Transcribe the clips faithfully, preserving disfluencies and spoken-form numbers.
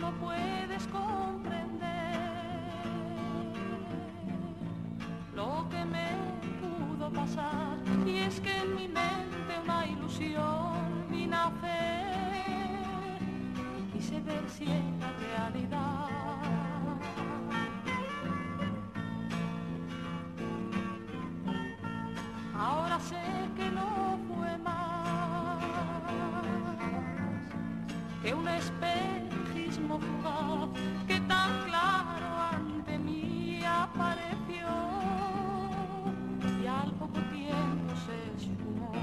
no puedes comprender lo que me pudo pasar, y es que en mi mente una ilusión vi nacer, quise ver si era realidad. Ahora sé que no fue más que un espejismo fugaz que tan claro ante mí apareció y al poco tiempo se esfumó.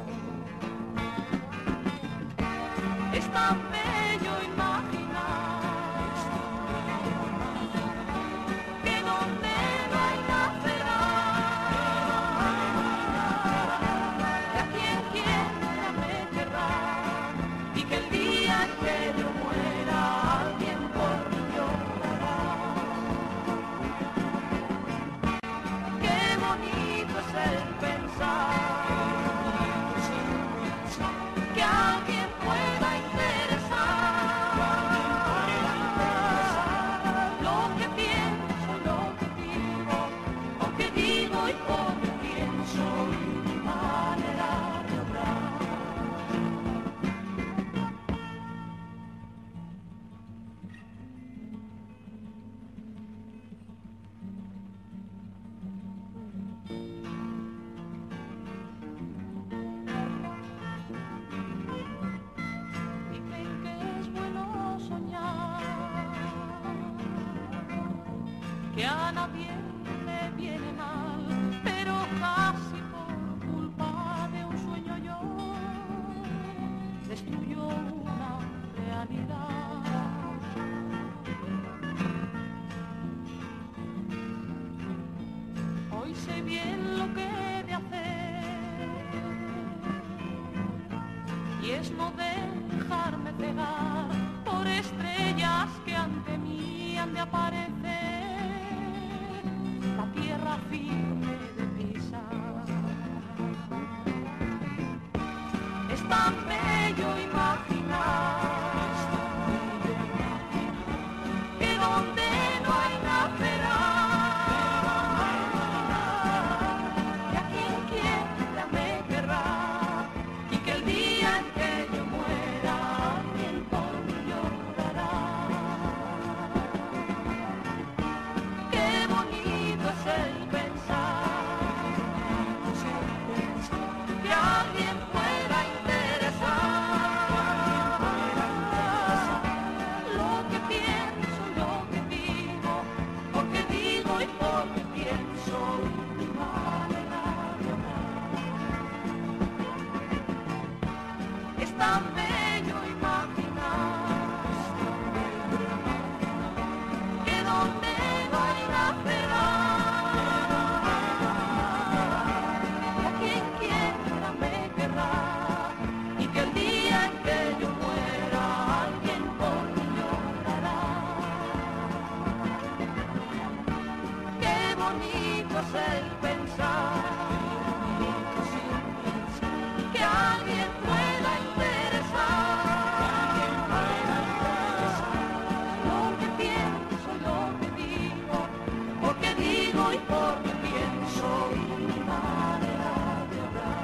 Es tan bello imaginar que donde no hay nacerá, que a quien quiera me querrá, y que el día en que yo muera alguien por mí llorará. Qué bonito es el pensar que alguien pueda interesar lo que pienso, lo que digo, porque digo y porque pienso, y mi manera de obrar. Dicen que es bueno soñar, que a nadie le viene mal, pero casi por culpa de un sueño yo destruyó una realidad. Hoy sé bien lo que he de hacer, y es no dejarme cegar por estrellas que ante mí han de aparecer, la tierra firme de pisar. Es tan bello imaginar que donde no hay nacerá, que a quien quiera me querrá, y que el día en que yo muera alguien por mí llorará. Qué bonito es el pensar que alguien pueda interesar lo que pienso, lo que digo, porque digo y porque pienso, y mi manera de obrar. Es tan bello imaginar que donde no hay nacerá, que a quien quiera me querrá, y que el día en que yo muera alguien por mí llorará. Qué bonito es el pensar que alguien pueda interesar lo que pienso, lo que digo, porque digo y porque pienso, y mi manera de obrar.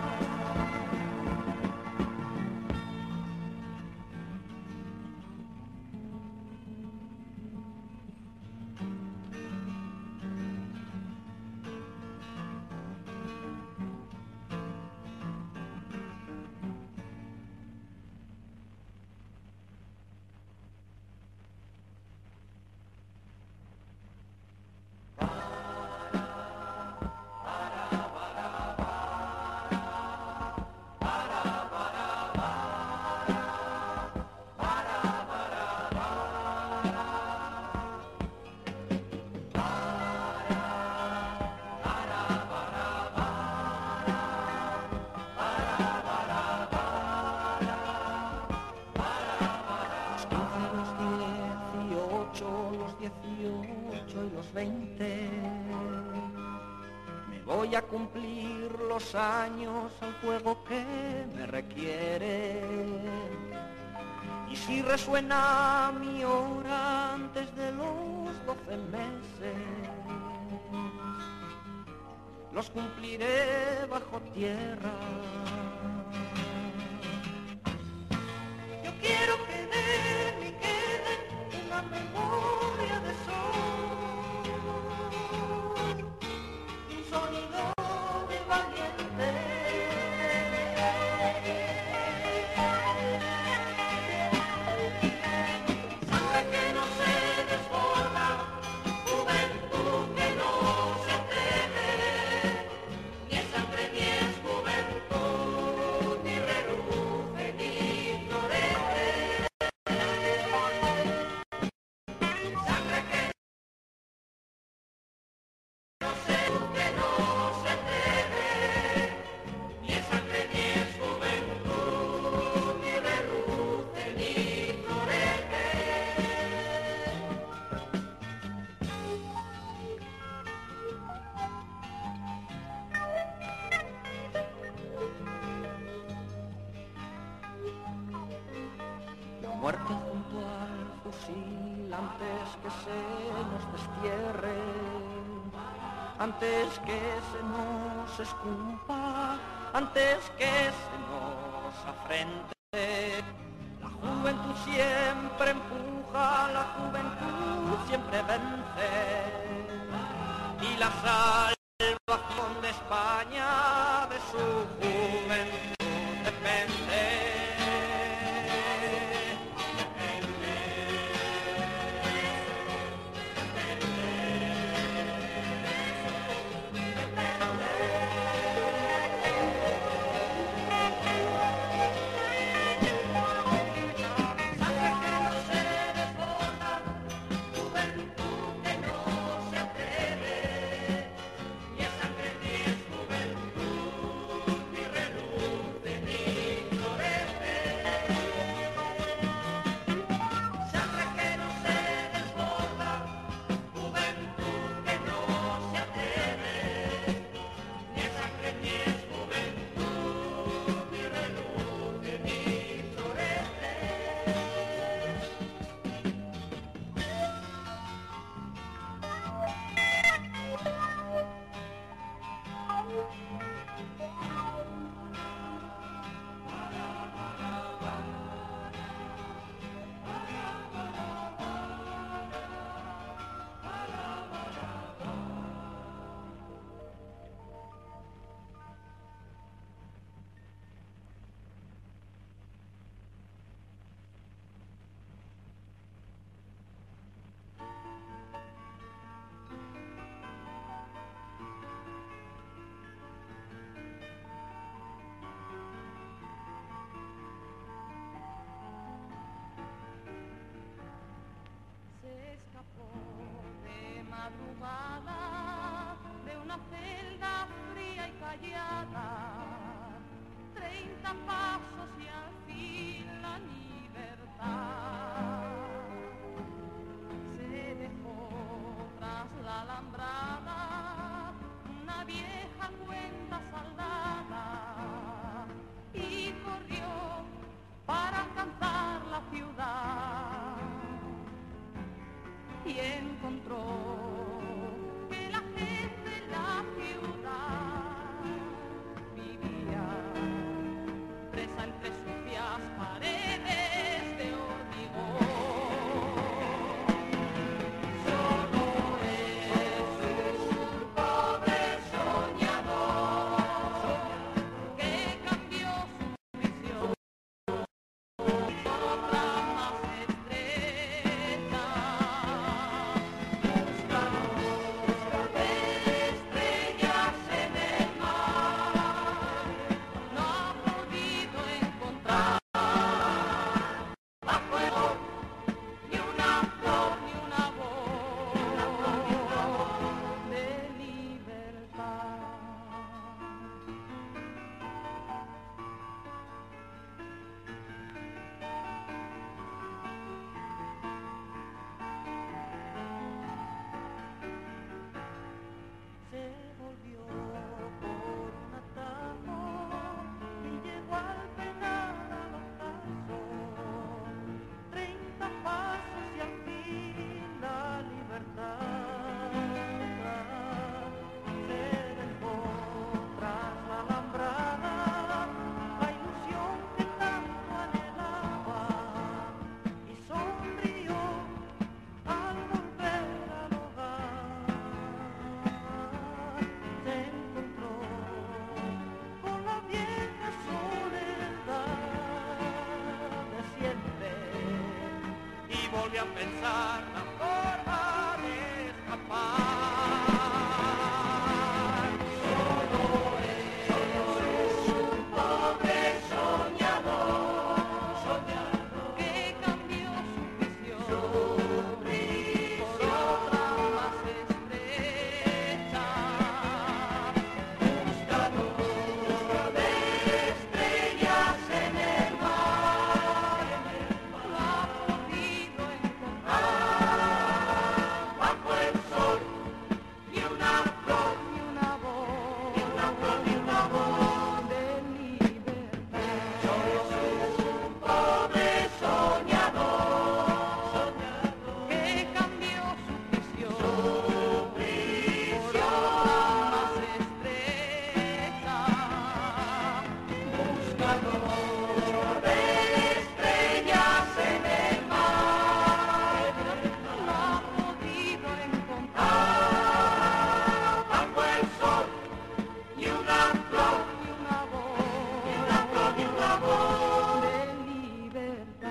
dieciocho y los veinte. Me voy a cumplir los años al juego que me requiere. Y si resuena mi hora antes de los doce meses, los cumpliré bajo tierra. Yo quiero que de mí quede una memoria de sol, un sonido de valiente. Sangre que no se desborda, juventud que no se atreve, ni es sangre ni es juventud, ni reluce ni florece. Sangre que no se, que no se atreve, ni es sangre ni es juventud, ni reluce ni florece. La muerte junto al fusil antes que se nos destierre, antes que se nos esculpa, antes que se nos afrente. La juventud siempre empuja, la juventud siempre vence, y la salvación de España de su juventud depende. Sangre que no se desborda, juventud que no se atreve, ni es sangre ni es juventud, ni reluce ni florece. Sangre que no se desborda, juventud que no se atreve, ni es sangre ni es juventud, ni reluce ni florece. Se escapó de madrugada de una celda fría y callada, treinta pasos y al fin la libertad. Se dejó tras la alambrada una vieja cuenta saldada y corrió para alcanzar la ciudad. Y encontró que la gente en la ciudad vivía presa entre sucias paredes de hormigón. Solo es un pobre soñador que cambió su visión por otra más estrecha. y volví a pensar la forma de escapar. Solo es, solo es un pobre soñador, soñador que cambió su visión, su prisión por otra más estrecha. Buscador de estrellas en el mar, lo ha podido encontrar bajo el sol. Ni una flor, ni una voz, ni una flor, ni una voz de libertad. Solo es un pobre soñador, soñador que cambió su prisión, su prisión por otra más estrecha. Buscador de estrellas en el mar, lo ha podido encontrar bajo el sol. Ni una flor, ni una voz, ni una flor, ni una voz de libertad.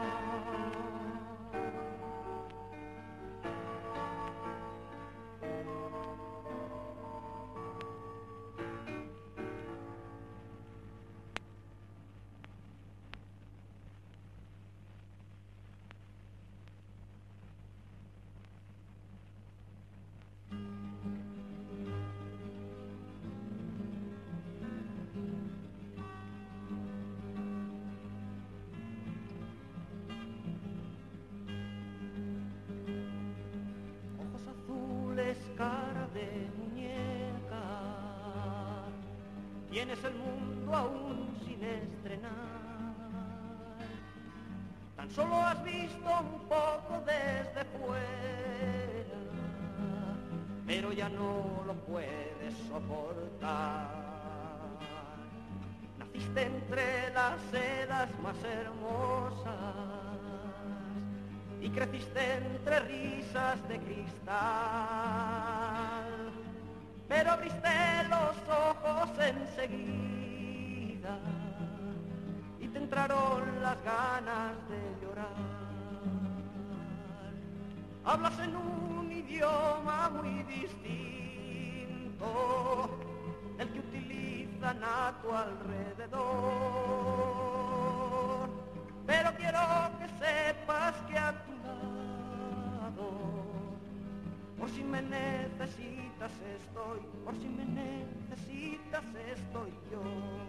Ojos azules, cara de muñeca, tienes el mundo aún sin estrenar. Tan solo has visto un poco desde fuera, pero ya no lo puedes soportar. Naciste entre las sedas más hermosas y creciste entre risas de cristal, pero abriste los ojos enseguida y te entraron las ganas de llorar. Hablas en un idioma muy distinto del que utilizan a tu alrededor, pero quiero que sepas que a tu lado, por si me necesitas estoy, por si me necesitas estoy yo.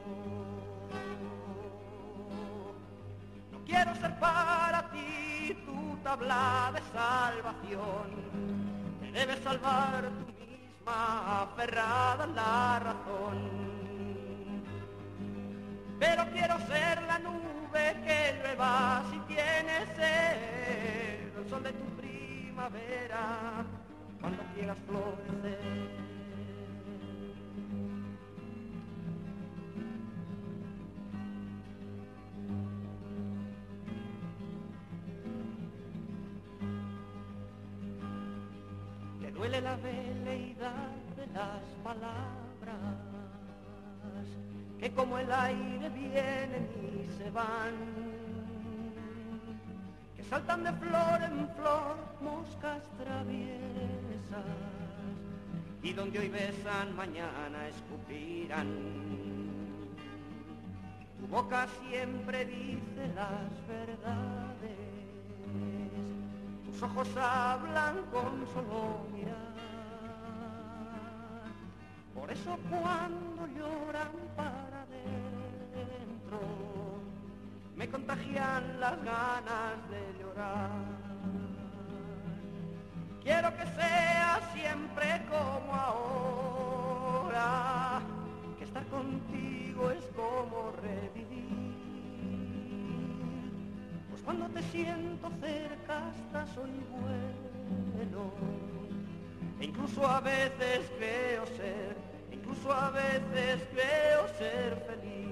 No quiero ser para ti tu tabla de salvación, te debes salvar tú misma aferrada a la razón. Pero quiero ser la nube que llueva si tienes sed, el sol de tu primavera cuando quieras florecer. Te duele la veleidad de las palabras, que como el aire vienen y se van, que saltan de flor en flor moscas traviesas, y donde hoy besan mañana escupirán. Tu boca siempre dice las verdades, tus ojos hablan con solo mirar. Por eso cuando lloran para adentro, me contagian las ganas de llorar. Quiero que sea siempre como ahora, que estar contigo es como revivir. Pues cuando te siento cerca hasta soy bueno, e incluso a veces creo ser, incluso a veces creo ser feliz.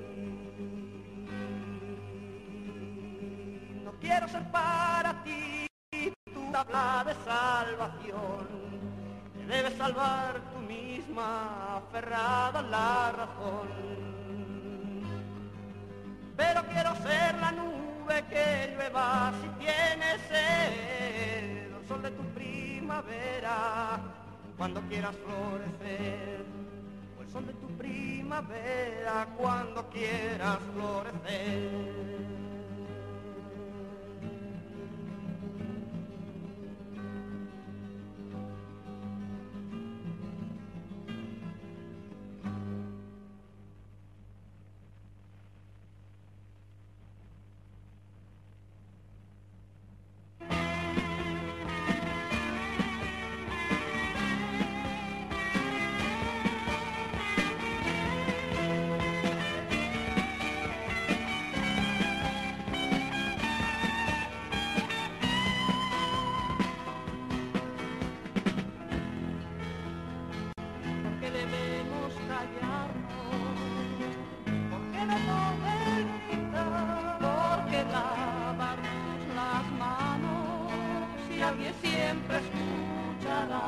No quiero ser para ti tu tabla de salvación, te debes salvar tú misma aferrada a la razón. Pero quiero ser la nube que llueva si tienes sed, primavera, cuando quieras florecer, o el sol de tu primavera, cuando quieras florecer. Siempre escuchará.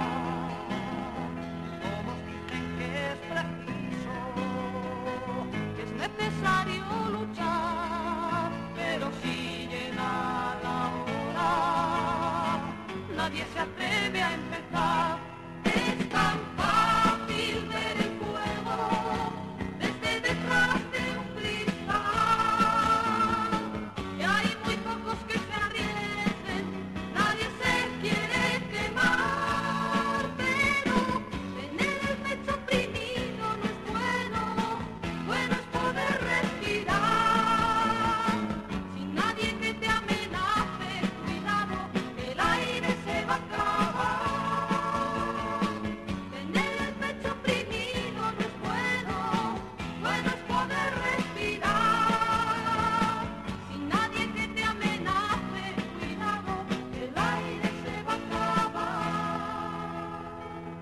Todos dicen que es preciso, que es necesario luchar, pero si llega la hora, nadie se atreve a empezar. Es tan fácil ver el fuego desde detrás de un cristal, y hay muy pocos que se arriesguen, nadie se quiere quemar, pero tener el pecho oprimido no es bueno, bueno es poder respirar, sin nadie que te amenace, cuidado, el aire se va a acabar. Tener el pecho oprimido no es bueno, bueno es poder respirar, sin nadie que te amenace, cuidado, el aire se va a acabar.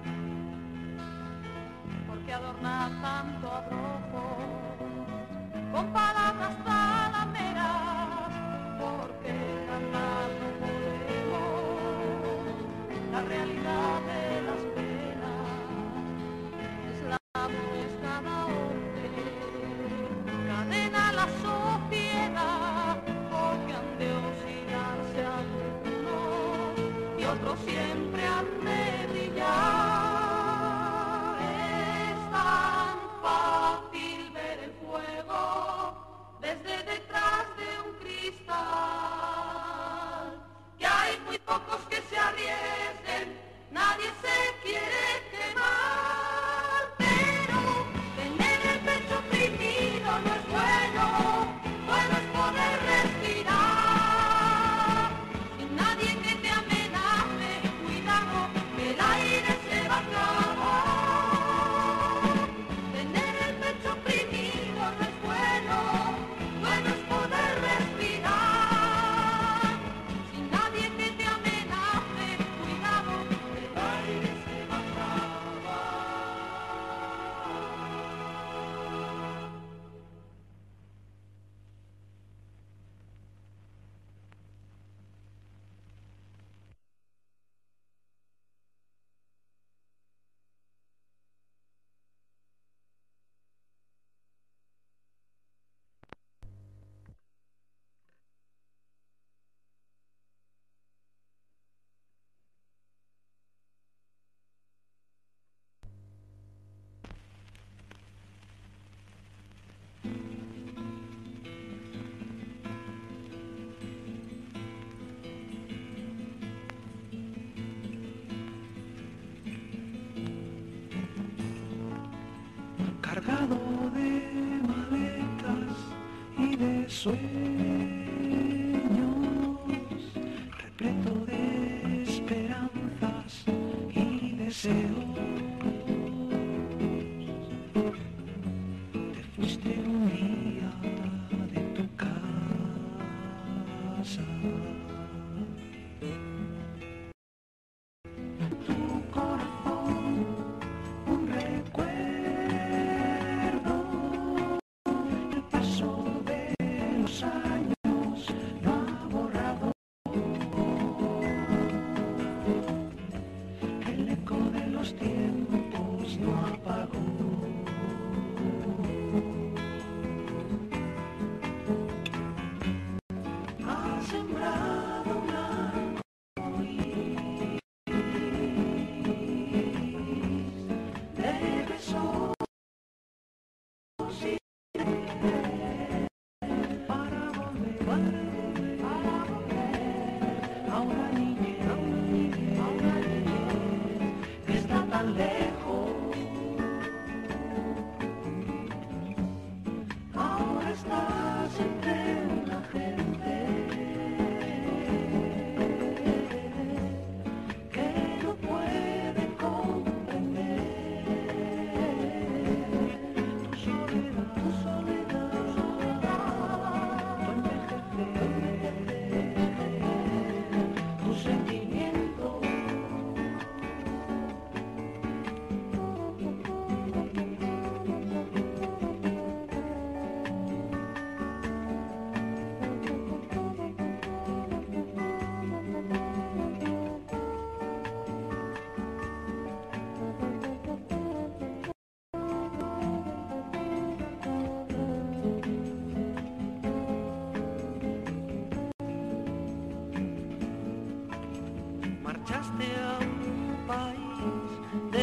Porque adornar tanto abrojo con palabras palameras, porque cantar no podemos la realidad de las penas, es la muestra da orden, cadena la sociedad, porque han de oscilarse algunos y otros siempre han de brillar. Es tan fácil ver el fuego desde detrás de un cristal, que hay muy pocos que se arriesguen, nadie se quiere quemar, pero tener el pecho oprimido no es bueno, bueno es poder respirar, sin nadie que te amenace, cuidado, que el aire se va a acabar. Tener el pecho oprimido no es bueno, bueno es poder respirar, sin nadie que te amenace, cuidado, que el aire se va a acabar. Cargado de maletas y de sueños, repleto de esperanzas y deseos, te fuiste un día de tu casa. Tu corazón, un recuerdo, el paso de los años lo ha borrado. El eco de los una niñez, a una niñez, a una niñez que está tan lejos. Ahora estás entre una gente que no puede comprender tu soledad, tu soledad, tu soledad, tu envejecer, tu sentimiento. Marchaste a un país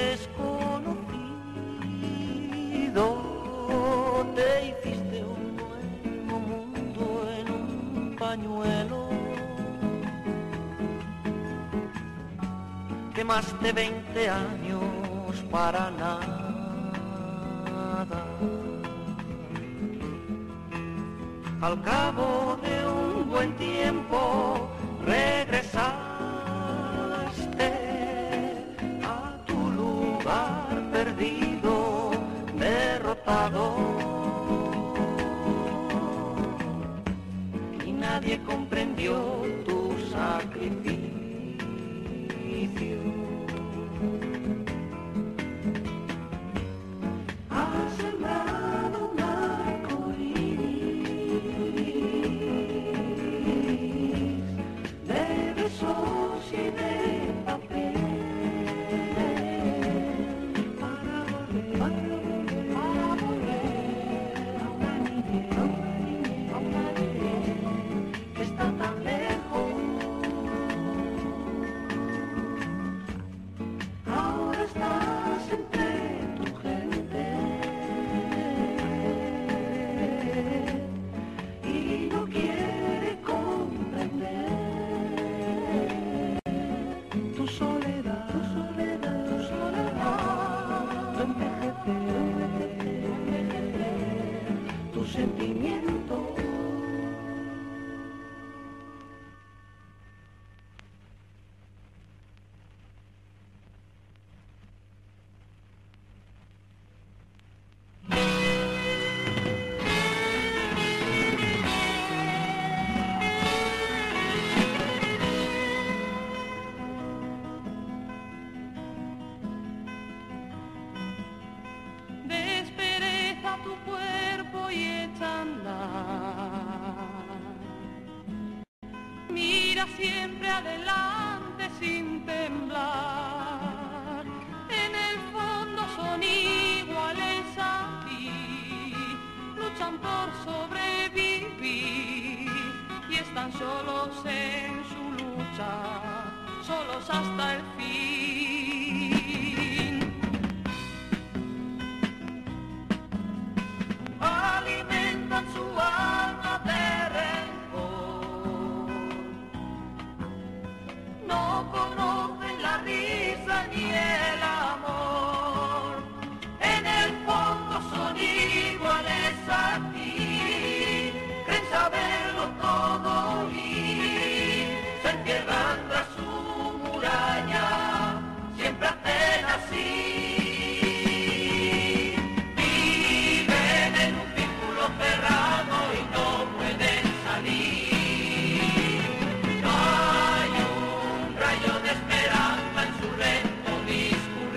desconocido, te hiciste un nuevo mundo en un pañuelo, quemaste veinte años para nada. Al cabo de un buen tiempo regresaste a tu lugar perdido, derrotado, y nadie comprendió tu sacrificio. Has sembrado un arco iris de besos y de papel para volver, para volver, para volver a una niñez, a una niñez, a una niñez que está tan lejos. Ahora estás entre tu gente y no quiere comprender tu soledad, tu soledad, tu soledad, tu envejecer, tu envejecer, tu sentimiento. Despereza tu cuerpo y echa a andar. Mira siempre adelante sin temblar. En el fondo son iguales a ti, luchan por sobrevivir y están solos en su lucha, solos hasta el fin. Alimentan su alma de rencor, no conocen la risa ni el amor, en el fondo son iguales a ti, creen saberlo todo y se encierran tras su muralla, siempre hacen así. Esperanza en su lento discurrir.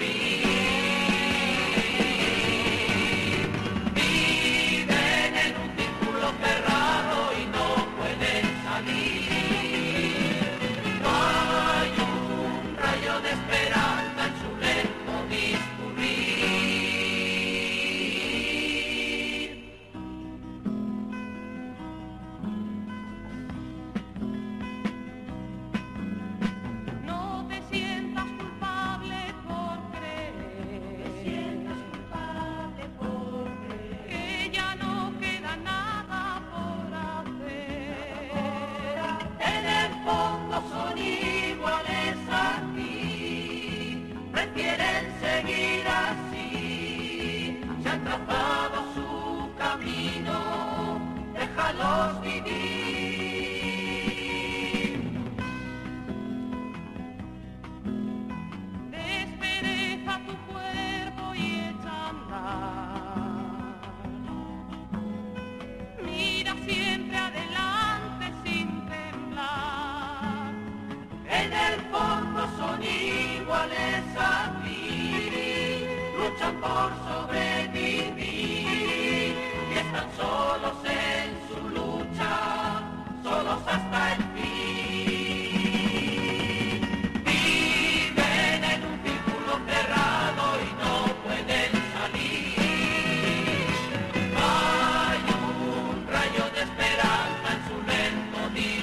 luchan por sobrevivir y están solos en su lucha, solos hasta el fin. Viven en un círculo cerrado y no pueden salir. Hay un rayo de esperanza en su lento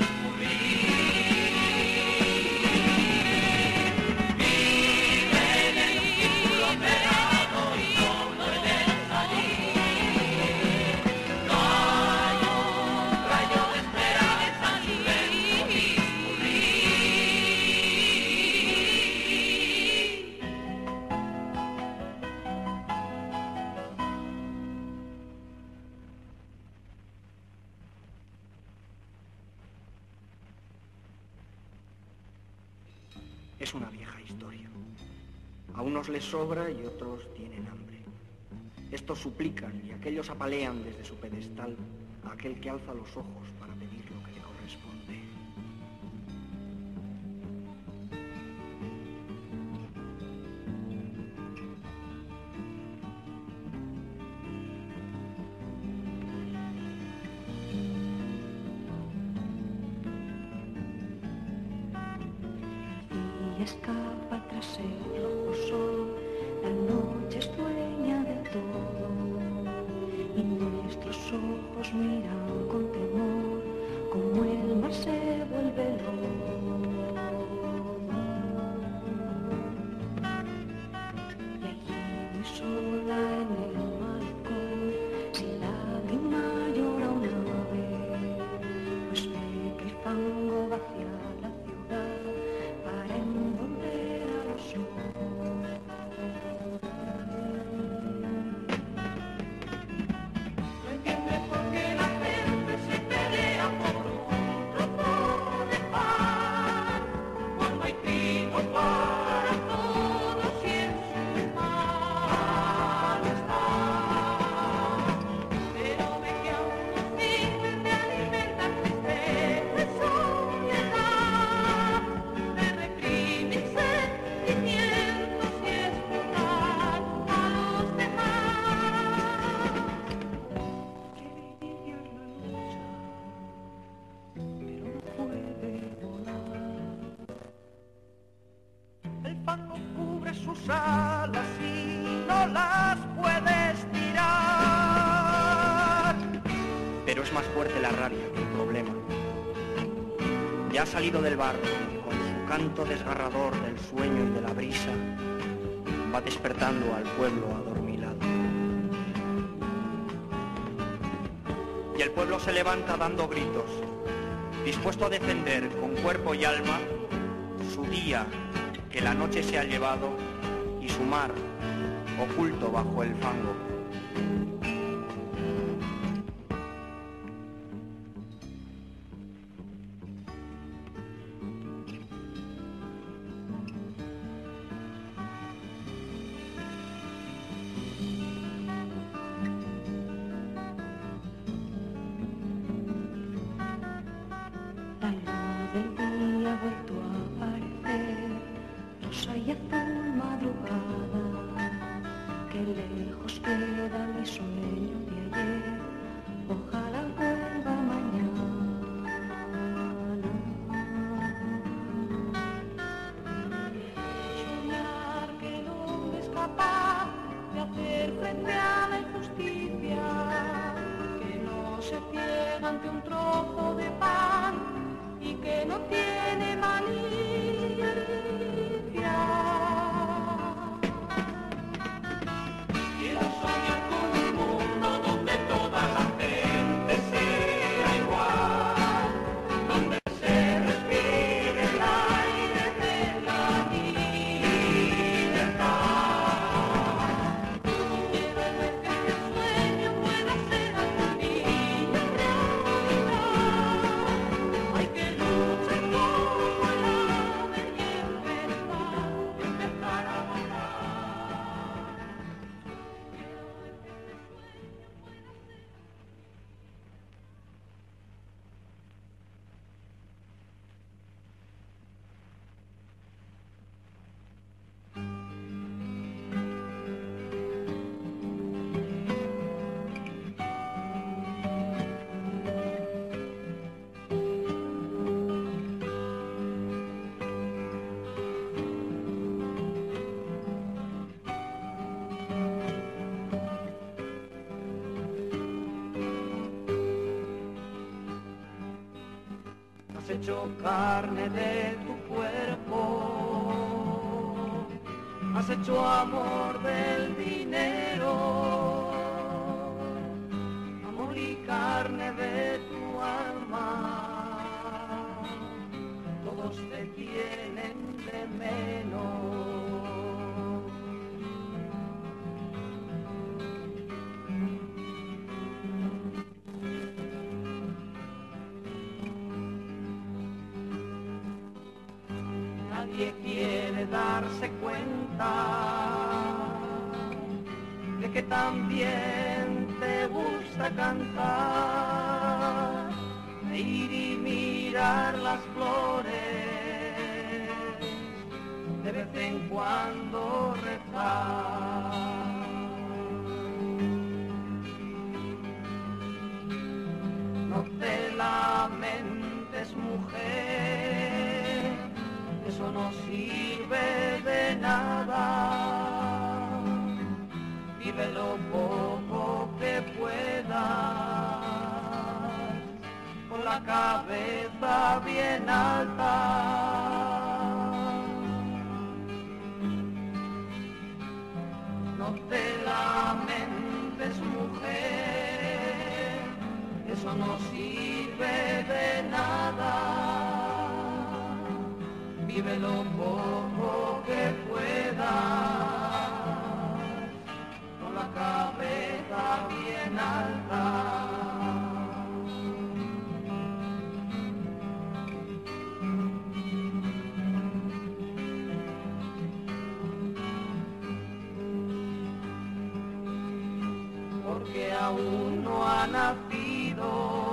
discurrir. Viven en un círculo cerrado y no pueden salir. No hay un rayo de esperanza en su lento discurrir. Es una vieja historia. A unos les sobra y otros tienen hambre. Estos suplican y aquellos apalean desde su pedestal a aquel que alza los ojos para pedir lo que le corresponde. Y escapa tras el rojo sol, la noche es dueña de todo, y nuestros ojos miran con temor, como el mar se vuelve lobo. Y allí muy sola en el malecón, sin lágrima llora un ave, pues ve que el fango vacía la ciudad para envolver a los ojos. No entiende por qué la gente se pelea por un trozo de pan, cuando hay trigo para todos y en su mano está. Pero ve que aún no sirven de alimentar tristeza y soledad, de reprimir sentimientos y explotar a los demás. Quiere iniciar la lucha, pero no puede volar. El fango cubre sus alas y no las puedes tirar. Pero es más fuerte la rabia que el problema. Ya ha salido del barro y con su canto desgarrador del sueño y de la brisa va despertando al pueblo adormilado. Y el pueblo se levanta dando gritos, dispuesto a defender con cuerpo y alma su día que la noche se ha llevado y su mar oculto bajo el fango. La luz del día ha vuelto a aparecer, rosa y azul madrugada, que lejos queda mi sueño. hecho carne de tu cuerpo, has hecho amor del dinero, amor y carne de tu alma, todos te tienen de menos. Nadie quiere darse cuenta de que también te gusta cantar, de ir y mirar las flores, de vez en cuando rezar. No te lamentes, mujer, eso no sirve de nada, vive lo poco que puedas, con la cabeza bien alta. No te lamentes, mujer, eso no sirve de nada, vive lo poco que puedas, con la cabeza bien alta. Porque aún no ha nacido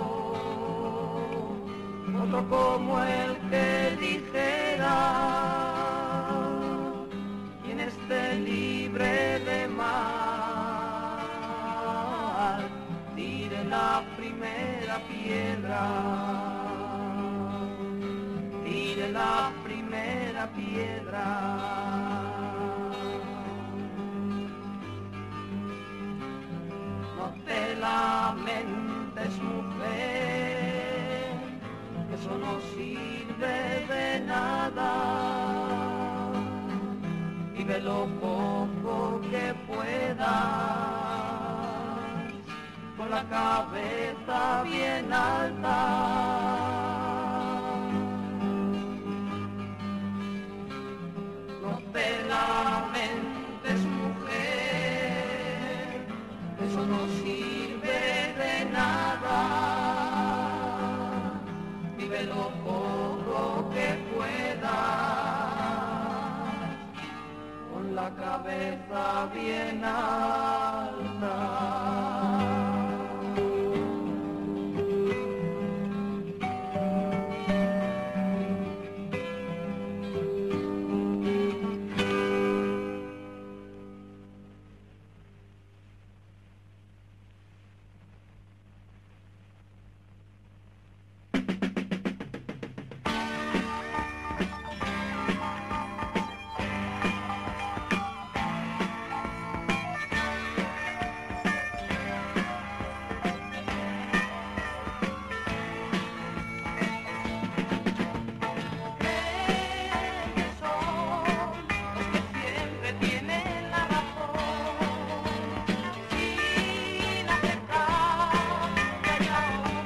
otro como el que dijera, quien esté libre de mal, tire la primera piedra, tire la primera piedra. No te lamentes, mujer, eso no sirve de nada, vive lo poco que puedas, con la cabeza bien alta. No te lamentes, mujer, eso no sirve de nada, vive lo poco que puedas, con la cabeza bien alta.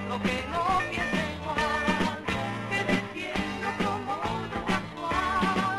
Que defiendo como lo casual.